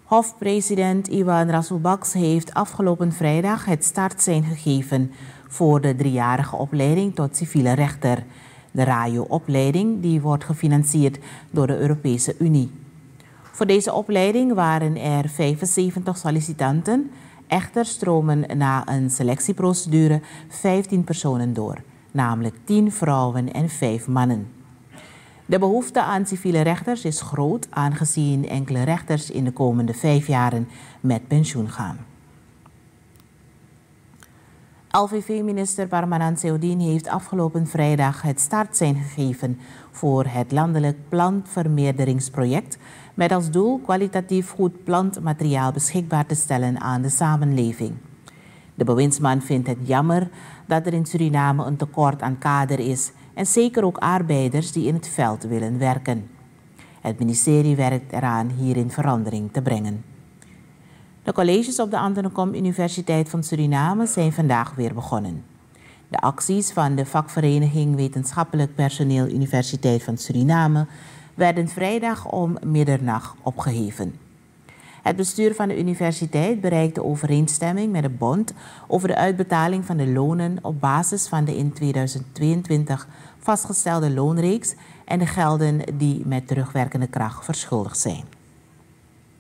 Hofpresident Iwan Rasulbaks heeft afgelopen vrijdag het startsein gegeven voor de 3-jarige opleiding tot civiele rechter. De RAJO-opleiding die wordt gefinancierd door de Europese Unie. Voor deze opleiding waren er 75 sollicitanten. Echter stromen na een selectieprocedure 15 personen door, namelijk 10 vrouwen en 5 mannen. De behoefte aan civiele rechters is groot, aangezien enkele rechters in de komende 5 jaren met pensioen gaan. LVV-minister Parmanand Sewdien heeft afgelopen vrijdag het startsein gegeven voor het landelijk plantvermeerderingsproject met als doel kwalitatief goed plantmateriaal beschikbaar te stellen aan de samenleving. De bewindsman vindt het jammer dat er in Suriname een tekort aan kader is en zeker ook arbeiders die in het veld willen werken. Het ministerie werkt eraan hierin verandering te brengen. De colleges op de Antonekom Universiteit van Suriname zijn vandaag weer begonnen. De acties van de vakvereniging Wetenschappelijk Personeel Universiteit van Suriname werden vrijdag om middernacht opgeheven. Het bestuur van de universiteit bereikte overeenstemming met de bond over de uitbetaling van de lonen op basis van de in 2022 vastgestelde loonreeks en de gelden die met terugwerkende kracht verschuldigd zijn.